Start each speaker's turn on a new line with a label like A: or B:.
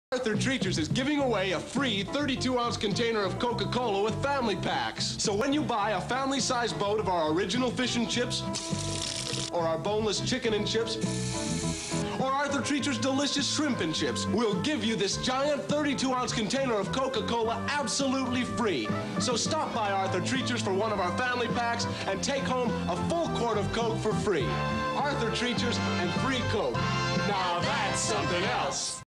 A: Arthur Treachers is giving away a free 32-ounce container of Coca-Cola with family packs. So when you buy a family-sized boat of our original fish and chips, or our boneless chicken and chips, or Arthur Treachers' delicious shrimp and chips, we'll give you this giant 32-ounce container of Coca-Cola absolutely free. So stop by Arthur Treachers for one of our family packs and take home a full quart of Coke for free. Arthur Treachers and free Coke. Now that's something else.